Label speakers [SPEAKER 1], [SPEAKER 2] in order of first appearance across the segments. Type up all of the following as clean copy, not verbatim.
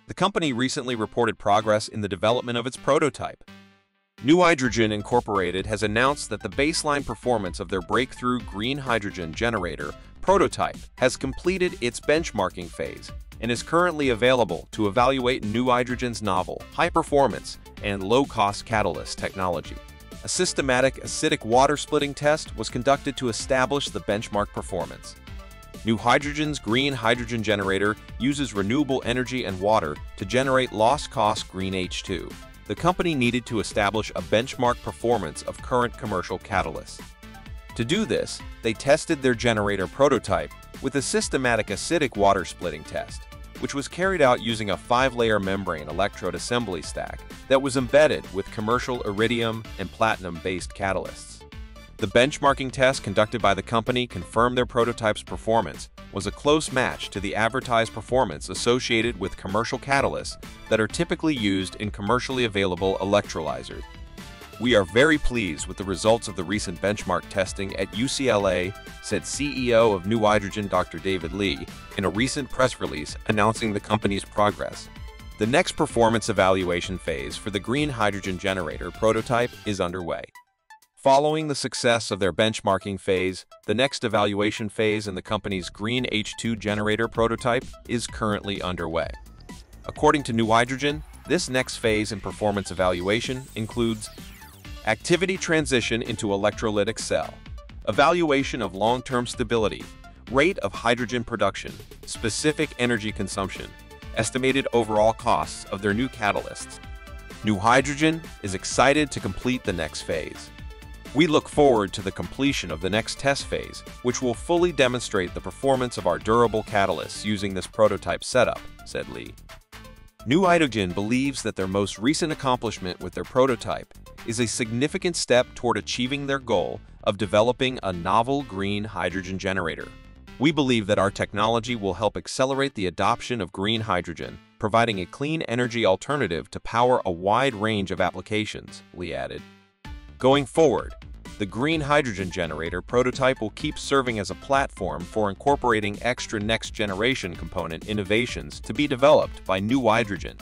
[SPEAKER 1] The company recently reported progress in the development of its prototype. NewHydrogen Inc. has announced that the baseline performance of their breakthrough green hydrogen generator prototype has completed its benchmarking phase and is currently available to evaluate NewHydrogen's novel, high-performance, and low-cost catalyst technology. A systematic acidic water splitting test was conducted to establish the benchmark performance. NewHydrogen's green hydrogen generator uses renewable energy and water to generate low-cost green H2. The company needed to establish a benchmark performance of current commercial catalysts. To do this, they tested their generator prototype with a systematic acidic water splitting test, which was carried out using a 5-layer membrane electrode assembly stack that was embedded with commercial iridium and platinum-based catalysts. The benchmarking test conducted by the company confirmed their prototype's performance was a close match to the advertised performance associated with commercial catalysts that are typically used in commercially available electrolyzers. "We are very pleased with the results of the recent benchmark testing at UCLA," said CEO of NewHydrogen Dr. David Lee in a recent press release announcing the company's progress. The next performance evaluation phase for the green hydrogen generator prototype is underway. Following the success of their benchmarking phase, the next evaluation phase in the company's green H2 generator prototype is currently underway. According to NewHydrogen, this next phase in performance evaluation includes activity transition into electrolytic cell, evaluation of long-term stability, rate of hydrogen production, specific energy consumption, estimated overall costs of their new catalysts. NewHydrogen is excited to complete the next phase. "We look forward to the completion of the next test phase, which will fully demonstrate the performance of our durable catalysts using this prototype setup," said Lee. NewHydrogen believes that their most recent accomplishment with their prototype is a significant step toward achieving their goal of developing a novel green hydrogen generator. "We believe that our technology will help accelerate the adoption of green hydrogen, providing a clean energy alternative to power a wide range of applications," Lee added. Going forward, the green hydrogen generator prototype will keep serving as a platform for incorporating extra next-generation component innovations to be developed by NewHydrogen.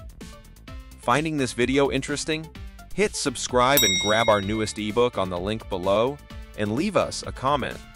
[SPEAKER 1] Finding this video interesting? Hit subscribe and grab our newest ebook on the link below, and leave us a comment.